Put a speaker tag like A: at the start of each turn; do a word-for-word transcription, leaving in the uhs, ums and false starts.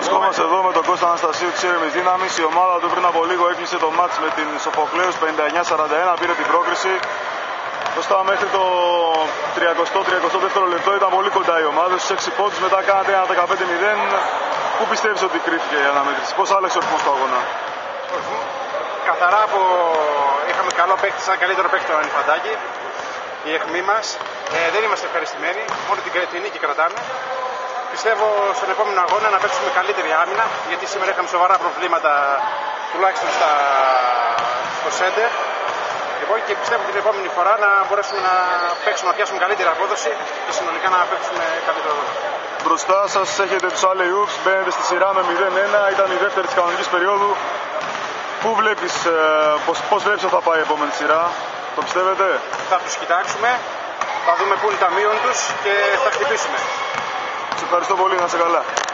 A: Βρισκόμαστε εδώ με τον Κώστα Αναστασίου της Έρημης Δύναμης. Η ομάδα του πριν από λίγο έκλεισε το μάτς με την Σοφοκλέους πενήντα εννιά σαράντα ένα, πήρε την πρόκριση. Κώστα, μέχρι το τριακοστό τριακοστό δεύτερο λεπτό ήταν πολύ κοντά η ομάδα. Στους έξι πόντους μετά κάνατε ένα δεκαπέντε μηδέν. Πού πιστεύεις ότι κρίθηκε η αναμέτρηση, πώς άλλαξε ο ρυθμός του αγώνα?
B: Καθαρά από είχαμε καλό παίκτη, σαν καλύτερο παίκτη τον Ανιφαντάκη, η αιχμή μας. Ε, δεν είμαστε ευχαριστημένοι, μόνο την, την νίκη κρατάμε. Πιστεύω στον επόμενο αγώνα να παίξουμε καλύτερη άμυνα, γιατί σήμερα είχαμε σοβαρά προβλήματα, τουλάχιστον στα, στο σέντερ. Λοιπόν, και πιστεύω την επόμενη φορά να μπορέσουμε να παίξουμε, να πιάσουμε καλύτερη απόδοση και συνολικά να παίξουμε καλύτερο αγώνα.
A: Μπροστά σας έχετε τους alley-oops, μπαίνετε στη σειρά με μηδέν ένα, ήταν η δεύτερη της κανονικής περίοδου. Πού βλέπεις, πώς, πώς βλέπεις ότι θα πάει η επόμενη σειρά, το πιστεύετε?
B: Θα τους κοιτάξουμε, θα δούμε πού είναι τα μείον τους και θα χτυπήσουμε.
A: Σε ευχαριστώ πολύ, να είσαι καλά.